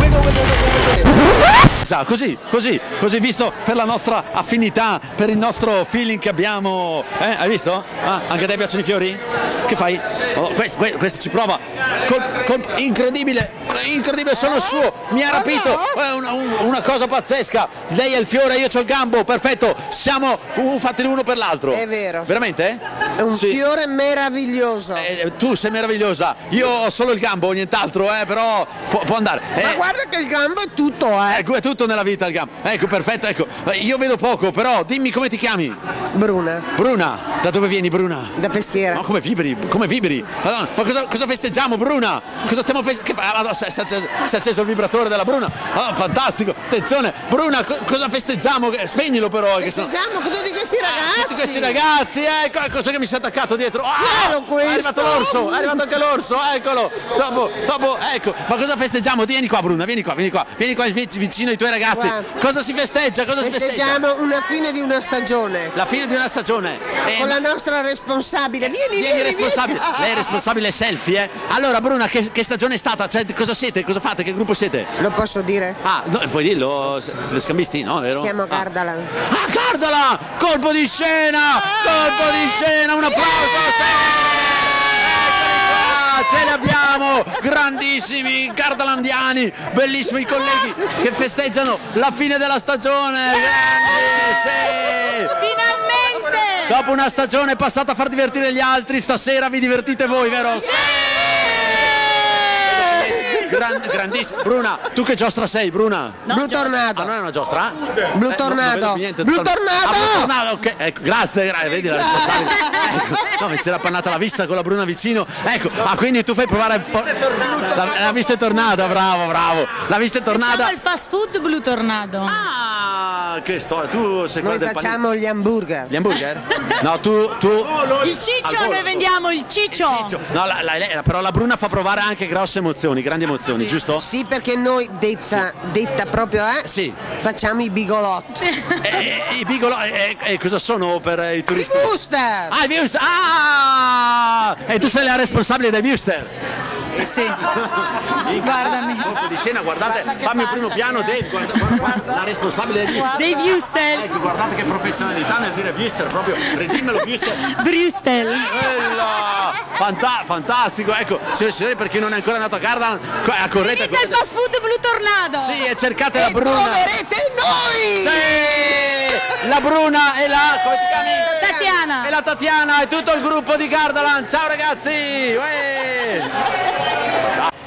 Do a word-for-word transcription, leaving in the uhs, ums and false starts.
Così, così, così, visto per la nostra affinità, per il nostro feeling che abbiamo. Eh, hai visto? Ah, anche a te piacciono i fiori? Che fai? Oh, questo, questo ci prova. Col, col, incredibile, incredibile, sono suo. Mi ha rapito. È una, una cosa pazzesca. Lei è il fiore, io c'ho il gambo. Perfetto. Siamo uh, fatti l'uno per l'altro. È vero. Veramente? È un sì. fiore meraviglioso. Eh, tu sei meravigliosa. Io ho solo il gambo, nient'altro, eh, però può, può andare. Eh, Ma guarda che il gambo è tutto, eh. Ecco, è tutto nella vita il gambo. Ecco, perfetto, ecco. Io vedo poco, però dimmi come ti chiami. Bruna. Bruna, da dove vieni, Bruna? Da Peschiera. Ma come vibri, come vibri? Madonna, ma cosa, cosa festeggiamo, Bruna? Cosa stiamo festeggiando? Si è acceso, si è acceso il vibratore della Bruna. Oh, fantastico, attenzione. Bruna, co cosa festeggiamo? Spegnilo però. Festeggiamo con tutti questi ragazzi. Tutti questi ragazzi, ecco, cosa che mi si è attaccato dietro. Ah, questo. È arrivato l'orso, è arrivato anche l'orso, eccolo. Dopo, dopo, ecco, ma cosa festeggiamo? Vieni qua, Bruna, vieni qua, vieni qua, vieni qua vicino ai tuoi ragazzi. Guarda. Cosa si festeggia? Cosa si festeggia? Festeggiamo una fine di una stagione. La fine di una stagione. Con la nostra responsabile. Vieni, vieni, vieni, responsabile. vieni. Lei è responsabile selfie, eh? Allora, Bruna, che, che stagione è stata? Cioè, cosa siete? Cosa fate? Che gruppo siete? Lo posso dire? Ah, no, puoi dirlo? Siete scambisti, no? Vero? Siamo Gardaland. Ah, ah Gardaland! Colpo di scena! Ah, colpo di scena! Un applauso! Yeah! Ce li abbiamo, grandissimi gardalandiani, bellissimi colleghi che festeggiano la fine della stagione. Grandi, sì. Finalmente! Dopo una stagione passata a far divertire gli altri, stasera vi divertite voi, vero? Sì. Grand, grandissimo. Bruna, tu che giostra sei, Bruna? No, Blu Tornado. Ah, non è una giostra? Blu eh, Tornado. Non, non Blu Tornado. Ah, Blu Tornado, ok. Ecco, grazie, grazie, vedi la responsabile. Ecco. No, mi si era appannata la vista con la Bruna vicino. Ecco, ah, quindi tu fai provare la, la vista è tornata, bravo, bravo. La vista è tornata. Siamo il fast food Blu Tornado. Ah, che storia. Tu sei Noi del facciamo panino. Gli hamburger. Gli hamburger? No, tu tu il ciccio, noi vendiamo il ciccio. Il ciccio. No, la, la, la, però la Bruna fa provare anche grosse emozioni, grandi emozioni, sì. Giusto? Sì, perché noi detta, sì. detta proprio eh, sì. facciamo i bigolotti. eh, I bigolotti eh, eh, cosa sono per i turisti? I Wooster! Ah, i Wooster! Ah! E tu sei la responsabile dei Wooster? Sì. Guardami. Colpo di scena, guardate, guarda fammi il primo piano, Dave, guarda, guarda, guarda, la responsabile dei Wooster. Dei Wooster. Ecco, guardate che professionalità nel dire Wooster, proprio, ridimmelo Wooster. Brustel. Fanta fantastico, ecco, signori, per chi non è ancora andato a Gardaland, a correte. Venite al fast food Blu Tornado. Sì, e cercate e la Bruna. Troverete noi! Sì! La Bruna e la, come ti chiami? Tatiana. E la Tatiana e tutto il gruppo di Gardaland. Ciao ragazzi! Uè!